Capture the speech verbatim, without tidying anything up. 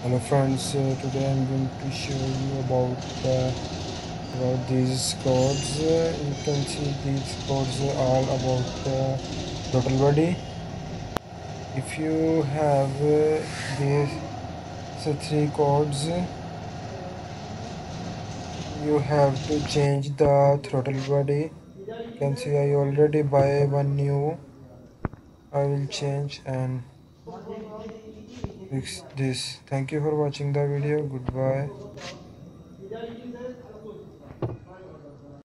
Hello friends, uh, today I'm going to show you about uh, about these codes. Uh, you can see these codes are all about uh, throttle body. If you have uh, these so three codes, you have to change the throttle body. You can see I already buy one new. I will change and fix this. Thank you for watching the video. Goodbye.